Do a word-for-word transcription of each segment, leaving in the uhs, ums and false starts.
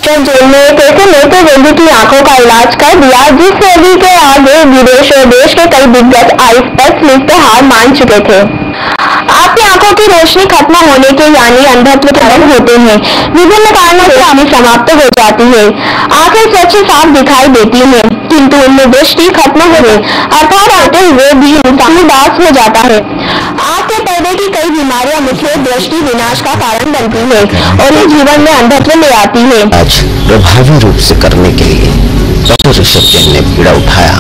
ऋषभ जैन ने एक ऐसे नेत्र रोगी की आंखों का इलाज कर दिया जिस रोगी के आगे विदेश और देश के कई दिग्गज आई स्पेशलिस्ट हार मान चुके थे। आपकी आंखों की रोशनी खत्म होने के यानी अंधत्व के लक्षण होते हैं। विभिन्न कारणों से रोशनी समाप्त हो जाती है। आंखें स्वच्छ साफ दिखाई देती हैं, किंतु उनमें दृष्टि खत्म हो गई अर्थात आते हुए भी इंसान उदास हो जाता है। आंख के पर्दे की कई बीमारियां मुख्य दृष्टि विनाश का कारण बनती है और ये जीवन में अंधत्व ले आती है। आज प्रभावी रूप से करने के लिए डॉक्टर ऋषभ जैन ने बीड़ा उठाया।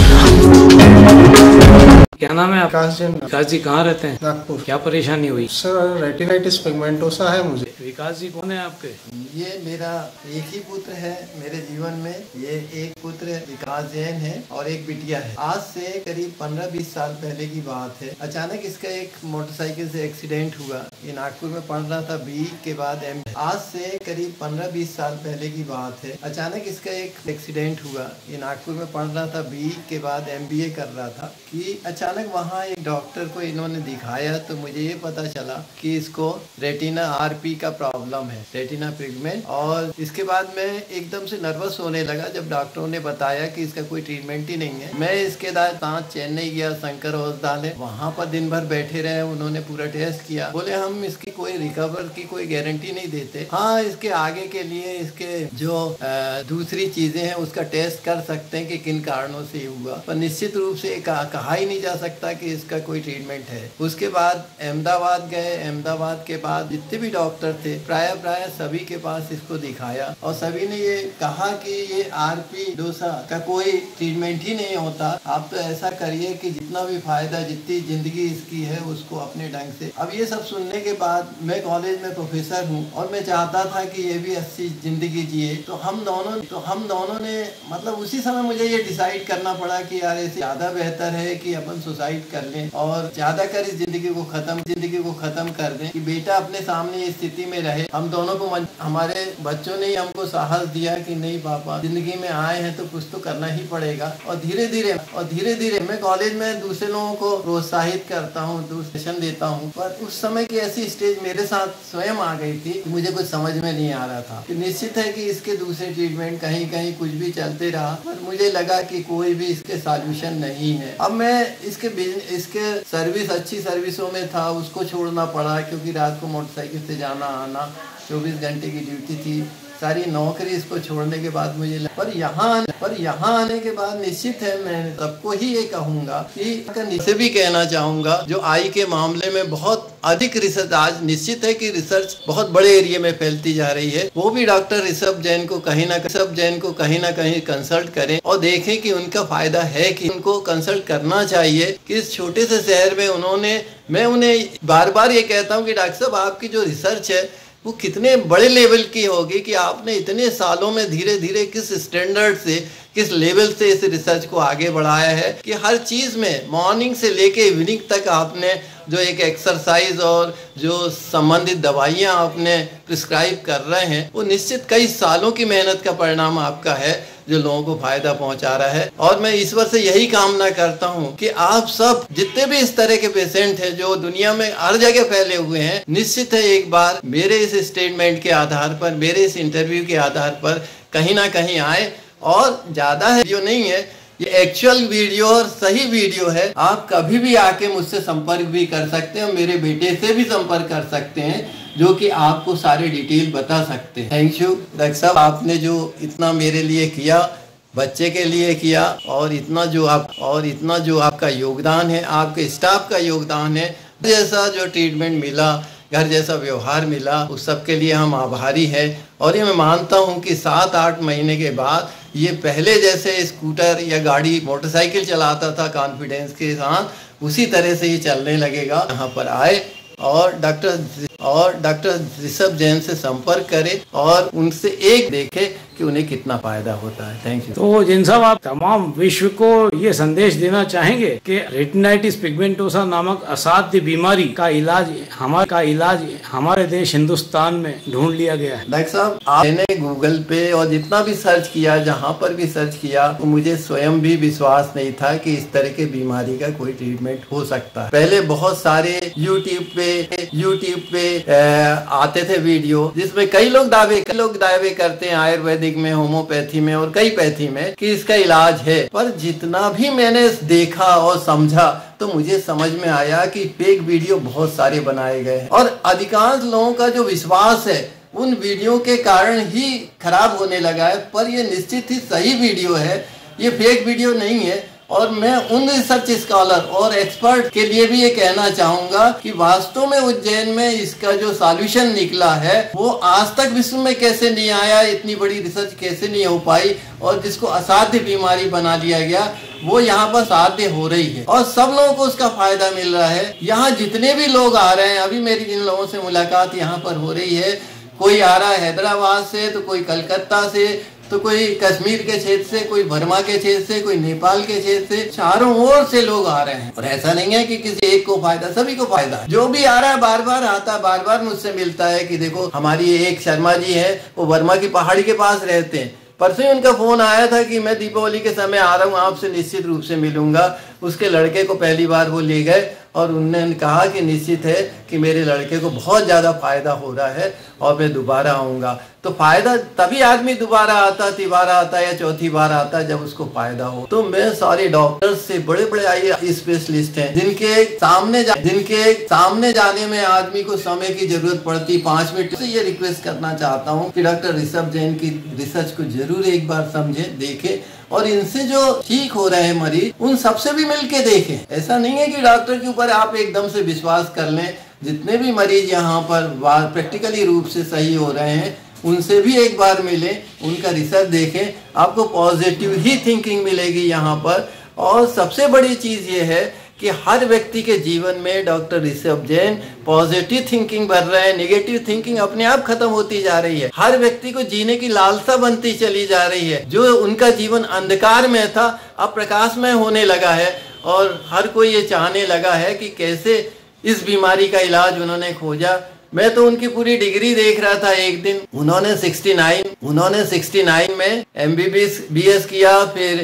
क्या नाम है आपका? विकास जैन। विकास जी कहाँ रहते हैं? नागपुर। क्या परेशानी हुई? सर रेटिनाइटिस पिगमेंटोसा है मुझे। विकास जी कौन है आपके? ये मेरा एक ही पुत्र है मेरे जीवन में। ये एक पुत्र विकास जैन है और एक बिटिया है। आज से करीब पंद्रह बीस साल पहले की बात है। अचानक इसका एक मोटरसाइकिल से एक्सीडेंट हुआ। ये नागपुर में पढ़ रहा था बी के बाद एम। आज से करीब पंद्रह बीस साल पहले की बात है। अचानक इसका एक एक्सीडेंट हुआ। ये नागपुर में पढ़ रहा था बी के बाद एम बी ए कर रहा था कि अचानक वहाँ एक डॉक्टर को इन्होंने दिखाया तो मुझे ये पता चला कि इसको रेटिना आरपी का प्रॉब्लम है, रेटिना पिगमेंट। और इसके बाद मैं एकदम से नर्वस होने लगा जब डॉक्टरों ने बताया कि इसका कोई ट्रीटमेंट ही नहीं है। मैं इसके साथ चेन्नई गया, शंकर अस्पताल है, वहाँ पर दिन भर बैठे रहे। उन्होंने पूरा टेस्ट किया। बोले हम इसकी कोई रिकवर की कोई गारंटी नहीं देते, हाँ इसके आगे के लिए इसके जो आ, दूसरी चीजें हैं उसका टेस्ट कर सकते हैं कि किन कारणों से हुआ, पर निश्चित रूप से कहा, कहा ही नहीं जा सकता कि इसका कोई ट्रीटमेंट है। उसके बाद अहमदाबाद गए। अहमदाबाद के बाद जितने भी डॉक्टर थे प्राय प्राय सभी के पास इसको दिखाया और सभी ने ये कहा कि ये आरपी डोसा का कोई ट्रीटमेंट ही नहीं होता। आप तो ऐसा करिए कि जितना भी फायदा, जितनी जिंदगी इसकी है उसको अपने ढंग से। अब ये सब सुनने के बाद मैं कॉलेज में प्रोफेसर हूँ और मैं चाहता था कि ये भी अच्छी जिंदगी जिए। तो हम दोनों तो हम दोनों ने मतलब उसी समय मुझे ये डिसाइड करना पड़ा कि यार ऐसे ज्यादा बेहतर है कि अपन सुसाइड कर लें और ज्यादा कर इस जिंदगी को खत्म जिंदगी को खत्म कर दें कि बेटा अपने सामने इस स्थिति में रहे। हम दोनों को हमारे बच्चों ने ही हमको साहस दिया कि नहीं पापा, जिंदगी में आए हैं तो कुछ तो करना ही पड़ेगा। और धीरे धीरे और धीरे धीरे मैं कॉलेज में दूसरे लोगों को प्रोत्साहित करता हूँ, सेशन देता हूँ। पर उस समय की ऐसी स्टेज मेरे साथ स्वयं आ गई थी कि मुझे कुछ समझ में नहीं आ रहा था कि निश्चित है कि इसके दूसरे ट्रीटमेंट कहीं कहीं कुछ भी चलते रहा, पर मुझे लगा कि कोई भी इसके सॉल्यूशन नहीं है। अब मैं इसके इसके सर्विस अच्छी सर्विसों में था, उसको छोड़ना पड़ा क्योंकि रात को मोटरसाइकिल से जाना आना, चौबीस घंटे की ड्यूटी थी, सारी नौकरी इसको छोड़ने के बाद मुझे लगा। पर यहाँ पर यहाँ आने के बाद निश्चित है मैं सबको ही ये कहूँगा कि इसे भी कहना चाहूँगा जो आई के मामले में बहुत अधिक रिसर्च, आज निश्चित है कि रिसर्च बहुत बड़े एरिया में फैलती जा रही है, वो भी डॉक्टर ऋषभ जैन को कहीं ना ऋषभ जैन को कहीं ना कहीं कंसल्ट करें और देखें कि उनका फायदा है कि उनको कंसल्ट करना चाहिए कि इस छोटे से शहर में उन्होंने, मैं उन्हें बार बार ये कहता हूँ कि डॉक्टर साहब आपकी जो रिसर्च है वो कितने बड़े लेवल की होगी कि आपने इतने सालों में धीरे धीरे किस स्टैंडर्ड से, किस लेवल से इस रिसर्च को आगे बढ़ाया है कि हर चीज़ में मॉर्निंग से लेके इवनिंग तक आपने जो एक एक्सरसाइज और जो संबंधित दवाइयाँ आपने प्रिस्क्राइब कर रहे हैं वो निश्चित कई सालों की मेहनत का परिणाम आपका है जो लोगों को फायदा पहुंचा रहा है। और मैं ईश्वर से यही कामना करता हूं कि आप सब जितने भी इस तरह के पेशेंट हैं जो दुनिया में हर जगह फैले हुए हैं, निश्चित है एक बार मेरे इस स्टेटमेंट के आधार पर, मेरे इस इंटरव्यू के आधार पर कहीं ना कहीं आए। और ज़्यादा है जो नहीं है, ये एक्चुअल वीडियो और सही वीडियो है। आप कभी भी आके मुझसे संपर्क भी कर सकते हैं और मेरे बेटे से भी संपर्क कर सकते हैं जो कि आपको सारे डिटेल बता सकते हैं। थैंक यू डॉक्टर साहब, आपने जो इतना मेरे लिए किया, बच्चे के लिए किया, और इतना जो आप और इतना जो आपका योगदान है, आपके स्टाफ का योगदान है, जैसा जो ट्रीटमेंट मिला, घर जैसा व्यवहार मिला, उस सब के लिए हम आभारी हैं। और ये मैं मानता हूँ कि सात आठ महीने के बाद ये पहले जैसे स्कूटर या गाड़ी मोटरसाइकिल चलाता था कॉन्फिडेंस के साथ, उसी तरह से ये चलने लगेगा। यहाँ पर आए और डॉक्टर और डॉक्टर ऋषभ जैन से संपर्क करें और उनसे एक देखें कि उन्हें कितना फायदा होता है। Thank you. तो जिन साहब आप तमाम विश्व को ये संदेश देना चाहेंगे कि रेटिनाइटिस पिगमेंटोसा नामक असाध्य बीमारी का इलाज हमारे का इलाज हमारे देश हिंदुस्तान में ढूंढ लिया गया है। डॉक्टर साहब, मैंने गूगल पे और जितना भी सर्च किया, जहाँ पर भी सर्च किया, तो मुझे स्वयं भी विश्वास नहीं था कि इस तरह के बीमारी का कोई ट्रीटमेंट हो सकता है। पहले बहुत सारे यूट्यूब पे यूट्यूब पे आते थे वीडियो, जिसमें कई लोग दावे कई लोग दावे करते हैं आयुर्वेदिक में, होम्योपैथी में और कई पैथी में कि इसका इलाज है। पर जितना भी मैंने देखा और समझा तो मुझे समझ में आया कि फेक वीडियो बहुत सारे बनाए गए हैं और अधिकांश लोगों का जो विश्वास है उन वीडियो के कारण ही खराब होने लगा है। पर ये निश्चित ही सही वीडियो है, ये फेक वीडियो नहीं है। और मैं उन रिसर्च स्कॉलर और एक्सपर्ट के लिए भी ये कहना चाहूंगा कि वास्तव में उज्जैन में इसका जो सॉल्यूशन निकला है वो आज तक विश्व में कैसे नहीं आया, इतनी बड़ी रिसर्च कैसे नहीं हो पाई, और जिसको असाध्य बीमारी बना लिया गया वो यहाँ पर साध्य हो रही है और सब लोगों को उसका फायदा मिल रहा है। यहाँ जितने भी लोग आ रहे हैं, अभी मेरी जिन लोगों से मुलाकात यहाँ पर हो रही है, कोई आ रहा है हैदराबाद से, तो कोई कलकत्ता से, तो कोई कश्मीर के क्षेत्र से, कोई बर्मा के क्षेत्र से, कोई नेपाल के क्षेत्र से, चारों ओर से लोग आ रहे हैं। और ऐसा नहीं है कि किसी एक को फायदा, सभी को फायदा। जो भी आ रहा है बार बार आता है, बार बार मुझसे मिलता है कि देखो हमारी एक शर्मा जी है, वो बर्मा की पहाड़ी के पास रहते हैं। परसों ही उनका फोन आया था कि मैं दीपावली के समय आ रहा हूँ, आपसे निश्चित रूप से मिलूंगा। उसके लड़के को पहली बार वो ले गए और उन्होंने कहा कि निश्चित है कि मेरे लड़के को बहुत ज़्यादा फायदा हो रहा है और मैं दोबारा आऊँगा। तो फायदा तभी आदमी दोबारा आता, तिबारा आता या चौथी बार आता जब उसको फायदा हो। तो मैं सारे डॉक्टर्स से, बड़े बड़े आई स्पेशलिस्ट हैं जिनके सामने जा, जिनके सामने जाने में आदमी को समय की जरूरत पड़ती, पाँच मिनट से ये रिक्वेस्ट करना चाहता हूँ कि डॉक्टर ऋषभ जैन की रिसर्च को जरूर एक बार समझे, देखे और इनसे जो ठीक हो रहे हैं मरीज उन सबसे भी मिलके देखें। ऐसा नहीं है कि डॉक्टर के ऊपर आप एकदम से विश्वास कर लें। जितने भी मरीज यहाँ पर प्रैक्टिकली रूप से सही हो रहे हैं उनसे भी एक बार मिलें, उनका रिसर्च देखें, आपको पॉजिटिव ही थिंकिंग मिलेगी यहाँ पर। और सबसे बड़ी चीज ये है कि हर व्यक्ति के जीवन में doctor Rishabh Jain positive thinking भर रहे हैं। नेगेटिव थिंकिंग अपने आप खत्म होती जा रही है। हर व्यक्ति को जीने की लालसा बनती चली जा रही है। जो उनका जीवन अंधकार में था अब प्रकाशमय होने लगा है और हर कोई ये चाहने लगा है कि कैसे इस बीमारी का इलाज उन्होंने खोजा। मैं तो उनकी पूरी डिग्री देख रहा था एक दिन। उन्होंने उनहत्तर उन्होंने उनहत्तर में एमबीबीएस बीएस किया,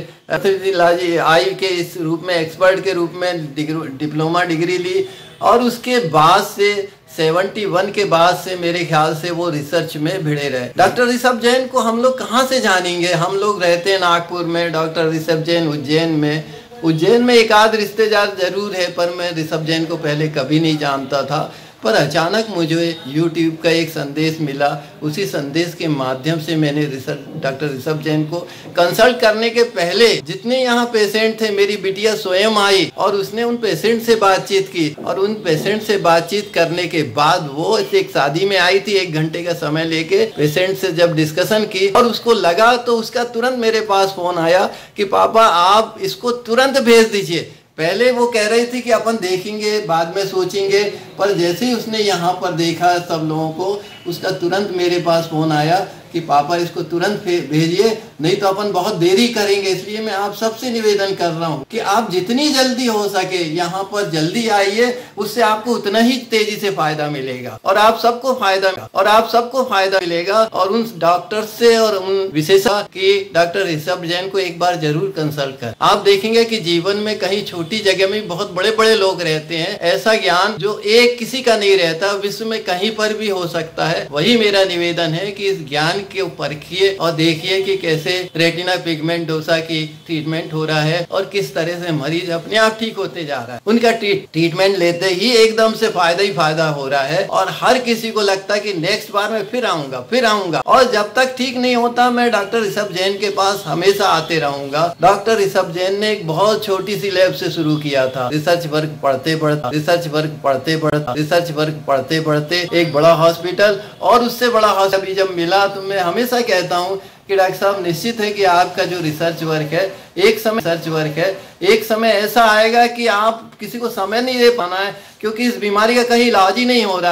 फिर आई के इस रूप में एक्सपर्ट के रूप में डिप्लोमा डिग्री ली और उसके बाद से इकहत्तर के बाद से मेरे ख्याल से वो रिसर्च में भिड़े रहे। डॉक्टर ऋषभ जैन को हम लोग कहाँ से जानेंगे? हम लोग रहते हैं नागपुर में, डॉक्टर ऋषभ जैन उज्जैन में। उज्जैन में एक आध रिश्तेदार जरूर है पर मैं ऋषभ जैन को पहले कभी नहीं जानता था। पर अचानक मुझे यूट्यूब का एक संदेश मिला। उसी संदेश के माध्यम से मैंने डॉक्टर ऋषभ जैन को कंसल्ट करने के पहले जितने यहाँ पेशेंट थे, मेरी बिटिया स्वयं आई और उसने उन पेशेंट से बातचीत की और उन पेशेंट से बातचीत करने के बाद वो एक शादी में आई थी, एक घंटे का समय लेके पेशेंट से जब डिस्कशन की और उसको लगा तो उसका तुरंत मेरे पास फोन आया कि पापा आप इसको तुरंत भेज दीजिए। पहले वो कह रही थी कि अपन देखेंगे, बाद में सोचेंगे, पर जैसे ही उसने यहाँ पर देखा सब लोगों को, उसका तुरंत मेरे पास फोन आया कि पापा इसको तुरंत भेजिए, नहीं तो अपन बहुत देरी करेंगे। इसलिए मैं आप सबसे निवेदन कर रहा हूँ कि आप जितनी जल्दी हो सके यहाँ पर जल्दी आइए, उससे आपको उतना ही तेजी से फायदा मिलेगा और आप सबको फायदा और आप सबको फायदा मिलेगा। और उन डॉक्टर से और उन विशेषज्ञ की डॉक्टर ऋषभ जैन को एक बार जरूर कंसल्ट कर। आप देखेंगे कि जीवन में कहीं छोटी जगह में बहुत बड़े बड़े लोग रहते हैं। ऐसा ज्ञान जो एक किसी का नहीं रहता, विश्व में कहीं पर भी हो सकता है। वही मेरा निवेदन है कि इस ज्ञान के परखिए और देखिए कि कैसे रेटिना पिगमेंटोसा की ट्रीटमेंट हो रहा है और किस तरह से मरीज अपने आप ठीक होते जा रहा है। उनका ट्रीटमेंट लेते ही एकदम से फायदा ही फायदा हो रहा है और हर किसी को लगता है कि नेक्स्ट बार मैं फिर आऊंगा फिर आऊंगा और जब तक ठीक नहीं होता मैं डॉक्टर ऋषभ जैन के पास हमेशा आते रहूंगा। डॉक्टर ऋषभ जैन ने एक बहुत छोटी सी लैब से शुरू किया था। रिसर्च वर्क पढ़ते पढ़ते रिसर्च वर्क पढ़ते पढ़ते रिसर्च वर्क पढ़ते पढ़ते एक बड़ा हॉस्पिटल और उससे बड़ा हॉस्पिटल जब मिला तो मैं हमेशा कहता हूँ कि डॉक्टर साहब निश्चित है कि आपका जो रिसर्च वर्क है एक समय रिसर्च वर्क है एक समय ऐसा आएगा कि आप किसी को समय नहीं दे पाना है, क्योंकि इस बीमारी का कहीं इलाज ही नहीं हो रहा है।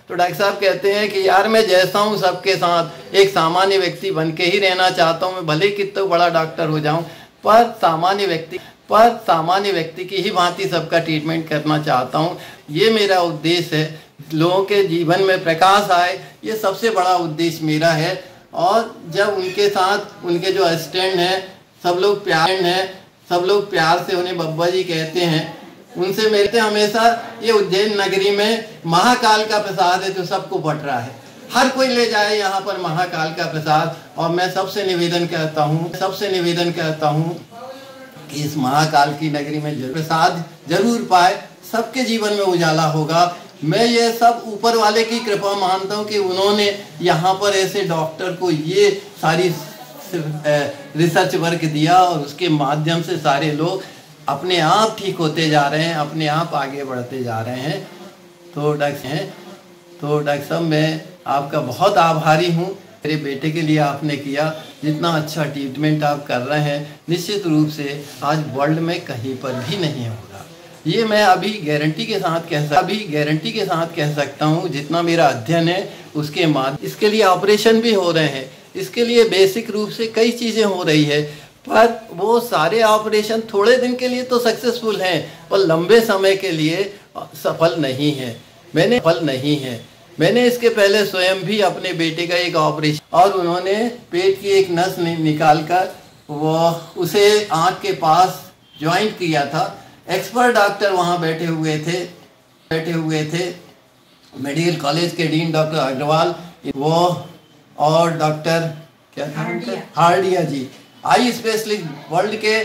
तो डॉक्टर साहब कहते हैं कि यार मैं जैसा हूँ सबके साथ एक सामान्य व्यक्ति बन के ही रहना चाहता हूँ। मैं भले ही कितना बड़ा डॉक्टर हो जाऊँ, पर सामान्य व्यक्ति पर सामान्य व्यक्ति की ही भांति सबका ट्रीटमेंट करना चाहता हूँ। ये मेरा उद्देश्य है, लोगों के जीवन में प्रकाश आए, ये सबसे बड़ा उद्देश्य मेरा है। और जब उनके साथ उनके जो असिस्टेंट हैं सब लोग प्यार हैं, सब लोग प्यार से उन्हें बब्बा जी कहते हैं, उनसे मिलते हमेशा। ये उज्जैन नगरी में महाकाल का प्रसाद है जो सबको बट रहा है, हर कोई ले जाए यहाँ पर महाकाल का प्रसाद। और मैं सबसे निवेदन करता हूँ सबसे निवेदन करता हूँ कि इस महाकाल की नगरी में जरूर प्रसाद जरूर पाए, सबके जीवन में उजाला होगा। मैं ये सब ऊपर वाले की कृपा मानता हूँ कि उन्होंने यहाँ पर ऐसे डॉक्टर को ये सारी रिसर्च वर्क दिया और उसके माध्यम से सारे लोग अपने आप ठीक होते जा रहे हैं, अपने आप आगे बढ़ते जा रहे हैं। तो डॉक्टर हैं तो डॉक्टर साहब मैं आपका बहुत आभारी हूँ। मेरे बेटे के लिए आपने किया, जितना अच्छा ट्रीटमेंट आप कर रहे हैं, निश्चित रूप से आज वर्ल्ड में कहीं पर भी नहीं होगा। ये मैं अभी गारंटी के साथ कह सकता अभी गारंटी के साथ कह सकता हूँ। जितना मेरा अध्ययन है उसके बाद इसके लिए ऑपरेशन भी हो रहे हैं, इसके लिए बेसिक रूप से कई चीज़ें हो रही है, पर वो सारे ऑपरेशन थोड़े दिन के लिए तो सक्सेसफुल हैं, पर लंबे समय के लिए सफल नहीं है। मैंने फल नहीं है मैंने इसके पहले स्वयं भी अपने बेटे का एक ऑपरेशन और उन्होंने पेट की एक नस निकाल कर वो उसे आँख के पास ज्वाइंट किया था। एक्सपर्ट डॉक्टर वहाँ बैठे हुए थे बैठे हुए थे मेडिकल कॉलेज के डीन डॉक्टर अग्रवाल वो और डॉक्टर क्या था Hardia ji, eye specialist world के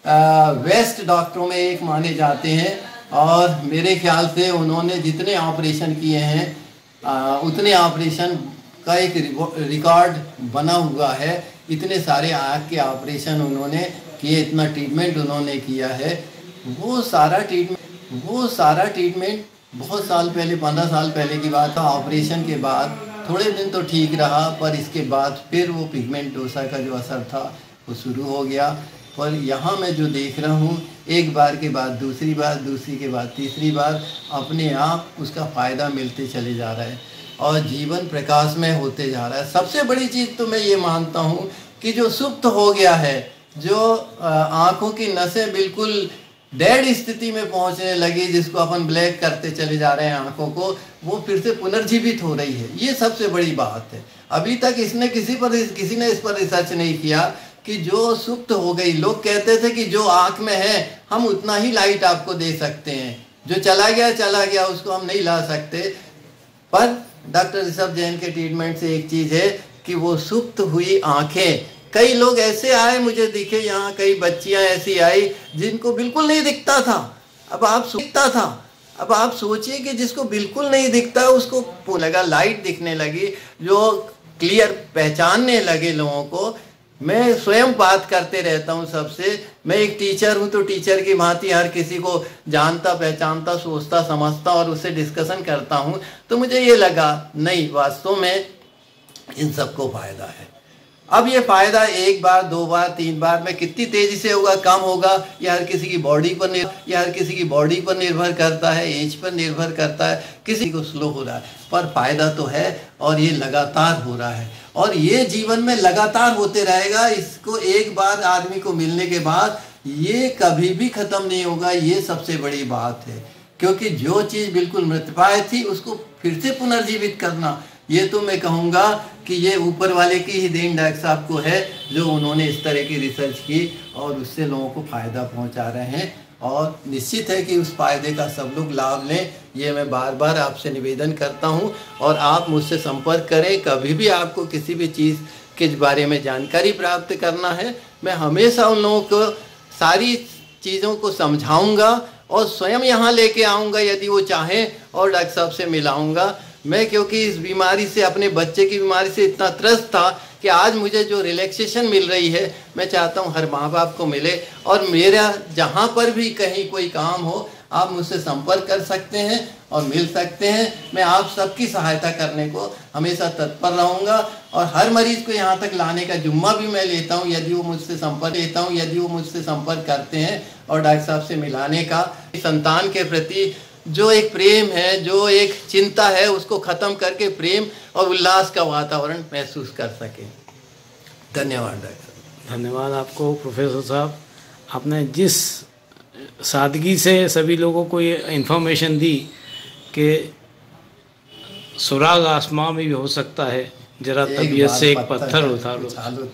बेस्ट डॉक्टरों में एक माने जाते हैं। और मेरे ख्याल से उन्होंने जितने ऑपरेशन किए हैं आ, उतने ऑपरेशन का एक रिकॉर्ड बना हुआ है। इतने सारे आँख के ऑपरेशन उन्होंने किए, इतना ट्रीटमेंट उन्होंने किया है। वो सारा ट्रीटमेंट वो सारा ट्रीटमेंट बहुत साल पहले पंद्रह साल पहले की बात था। ऑपरेशन के बाद थोड़े दिन तो ठीक रहा, पर इसके बाद फिर वो पिगमेंटोसा का जो असर था वो शुरू हो गया। पर यहाँ मैं जो देख रहा हूँ, एक बार के बाद दूसरी बार, दूसरी के बाद तीसरी बार अपने आप उसका फ़ायदा मिलते चले जा रहा है और जीवन प्रकाश में होते जा रहा है। सबसे बड़ी चीज़ तो मैं ये मानता हूँ कि जो सुप्त हो गया है, जो आँखों की नसें बिल्कुल डेड स्थिति में पहुंचने लगी, जिसको अपन ब्लैक करते चले जा रहे हैं आंखों को, वो फिर से पुनर्जीवित हो रही है। ये सबसे बड़ी बात है। अभी तक इसने किसी पर किसी ने इस पर रिसर्च नहीं किया कि जो सुप्त हो गई। लोग कहते थे कि जो आंख में है हम उतना ही लाइट आपको दे सकते हैं, जो चला गया चला गया उसको हम नहीं ला सकते। पर डॉक्टर ऋषभ जैन के ट्रीटमेंट से एक चीज़ है कि वो सुप्त हुई आँखें, कई लोग ऐसे आए मुझे दिखे, यहाँ कई बच्चियाँ ऐसी आई जिनको बिल्कुल नहीं दिखता था। अब आप दिखता था अब आप सोचिए कि जिसको बिल्कुल नहीं दिखता उसको लगा लाइट दिखने लगी, जो क्लियर पहचानने लगे लोगों को। मैं स्वयं बात करते रहता हूँ सबसे। मैं एक टीचर हूँ तो टीचर की भांति हर किसी को जानता पहचानता सोचता समझता और उससे डिस्कशन करता हूँ। तो मुझे ये लगा नहीं, वास्तव में इन सबको फायदा है। अब ये फ़ायदा एक बार दो बार तीन बार में कितनी तेज़ी से होगा, कम होगा, यह हर किसी की बॉडी पर यह हर किसी की बॉडी पर निर्भर करता है, एज पर निर्भर करता है। किसी को स्लो हो रहा है, पर फ़ायदा तो है और ये लगातार हो रहा है और ये जीवन में लगातार होते रहेगा। इसको एक बार आदमी को मिलने के बाद ये कभी भी ख़त्म नहीं होगा। ये सबसे बड़ी बात है, क्योंकि जो चीज़ बिल्कुल मृतप्राय थी उसको फिर से पुनर्जीवित करना, ये तो मैं कहूँगा कि ये ऊपर वाले की ही देन डॉक्टर साहब को है, जो उन्होंने इस तरह की रिसर्च की और उससे लोगों को फ़ायदा पहुँचा रहे हैं। और निश्चित है कि उस फ़ायदे का सब लोग लाभ लें, ये मैं बार बार आपसे निवेदन करता हूँ। और आप मुझसे संपर्क करें, कभी भी आपको किसी भी चीज़ के बारे में जानकारी प्राप्त करना है, मैं हमेशा उन लोगों को सारी चीज़ों को समझाऊँगा और स्वयं यहाँ लेके आऊँगा यदि वो चाहें, और डॉक्टर साहब से मिलाऊँगा। मैं क्योंकि इस बीमारी से, अपने बच्चे की बीमारी से इतना त्रस्त था कि आज मुझे जो रिलैक्सेशन मिल रही है, मैं चाहता हूँ हर माँ बाप को मिले। और मेरा जहाँ पर भी कहीं कोई काम हो, आप मुझसे संपर्क कर सकते हैं और मिल सकते हैं। मैं आप सबकी सहायता करने को हमेशा तत्पर रहूँगा और हर मरीज़ को यहाँ तक लाने का जुम्मा भी मैं लेता हूँ यदि वो मुझसे संपर्क लेता हूँ यदि वो मुझसे संपर्क करते हैं और डॉक्टर साहब से मिलाने का। संतान के प्रति जो एक प्रेम है, जो एक चिंता है, उसको खत्म करके प्रेम और उल्लास का वातावरण महसूस कर सके। धन्यवाद डॉक्टर। धन्यवाद आपको प्रोफेसर साहब, आपने जिस सादगी से सभी लोगों को ये इन्फॉर्मेशन दी कि सुराग आसमां में भी हो सकता है, जरा तबीयत से एक पत्थर उतारो।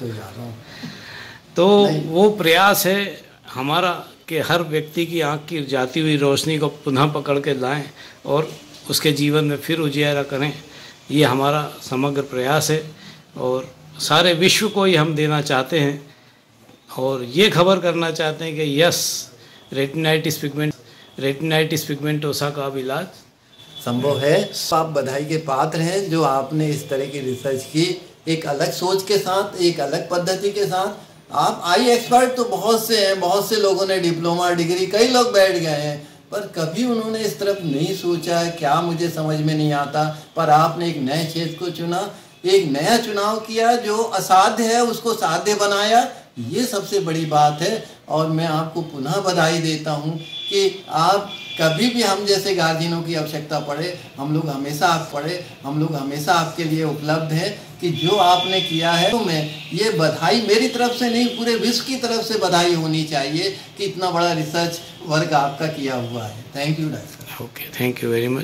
तो वो प्रयास है हमारा कि हर व्यक्ति की आँख की जाती हुई रोशनी को पुनः पकड़ के लाएं और उसके जीवन में फिर उजियारा करें। ये हमारा समग्र प्रयास है और सारे विश्व को ये हम देना चाहते हैं और ये खबर करना चाहते हैं कि yes, retinitis pigment retinitis pigmentosa का अब इलाज संभव है। आप बधाई के पात्र हैं जो आपने इस तरह की रिसर्च की, एक अलग सोच के साथ, एक अलग पद्धति के साथ। आप आई एक्सपर्ट तो बहुत से हैं, बहुत से लोगों ने डिप्लोमा डिग्री, कई लोग बैठ गए हैं, पर कभी उन्होंने इस तरफ नहीं सोचा है क्या मुझे समझ में नहीं आता। पर आपने एक नए क्षेत्र को चुना, एक नया चुनाव किया, जो असाध्य है उसको साध्य बनाया। ये सबसे बड़ी बात है और मैं आपको पुनः बधाई देता हूँ कि आप कभी भी हम जैसे गार्जियनों की आवश्यकता पड़े, हम लोग हमेशा आप पड़े, हम लोग हमेशा आपके लिए उपलब्ध हैं कि जो आपने किया है। तो मैं ये बधाई मेरी तरफ से नहीं, पूरे विश्व की तरफ से बधाई होनी चाहिए कि इतना बड़ा रिसर्च वर्क आपका किया हुआ है। Thank you doctor. Okay, thank you very much.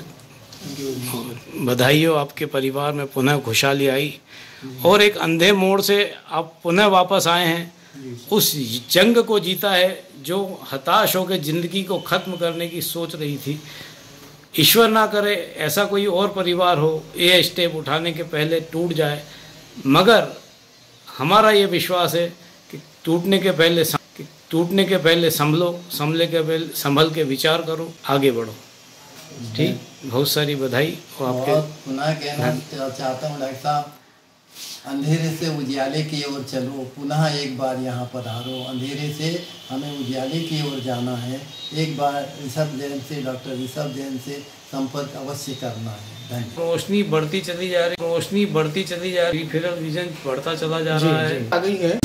बधाई हो, आपके परिवार में पुनः खुशहाली आई और एक अंधे मोड़ से आप पुनः वापस आए हैं, उस जंग को जीता है जो हताश होकर ज़िंदगी को ख़त्म करने की सोच रही थी। ईश्वर ना करे ऐसा कोई और परिवार हो ये स्टेप उठाने के पहले टूट जाए, मगर हमारा ये विश्वास है कि टूटने के पहले कि टूटने के पहले संभलो, संभले के पहले संभल के विचार करो, आगे बढ़ो। ठीक, बहुत सारी बधाई। और आपके पुनः कहना चाहता हूँ डॉक्टर साहब, अंधेरे से उजियाले की ओर चलो, पुनः एक बार यहाँ पधारो। अंधेरे से हमें उजियाले की ओर जाना है। एक बार ऋषभ जैन से, डॉक्टर ऋषभ जैन से संपर्क अवश्य करना है। धन्यवाद। रोशनी बढ़ती चली जा रही रोशनी बढ़ती चली जा रही फिरल विजन बढ़ता चला जा रहा है। आ गई है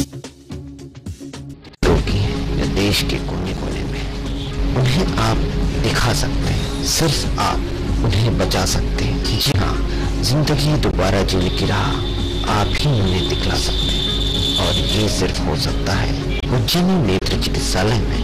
देश के कोने कोने में उन्हें आप दिखा सकते हैं, सिर्फ आप उन्हें बचा सकते हैं। जी हाँ, जिंदगी दोबारा जीने की राह आप ही उन्हें दिखला सकते हैं और ये सिर्फ हो सकता है उज्जैनी नेत्र चिकित्सालय में।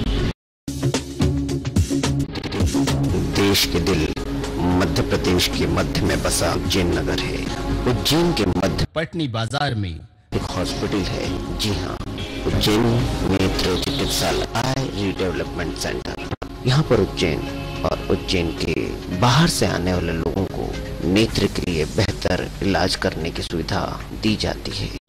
देश के दिल मध्य प्रदेश के मध्य में बसा उज्जैन नगर है। उज्जैन के मध्य पटनी बाजार में एक हॉस्पिटल है। जी हाँ, उज्जैनी नेत्र चिकित्सालय आई रीडेवलपमेंट सेंटर। यहाँ पर उज्जैन और उज्जैन के बाहर से आने वाले लोगों को नेत्र के लिए बेहतर इलाज करने की सुविधा दी जाती है।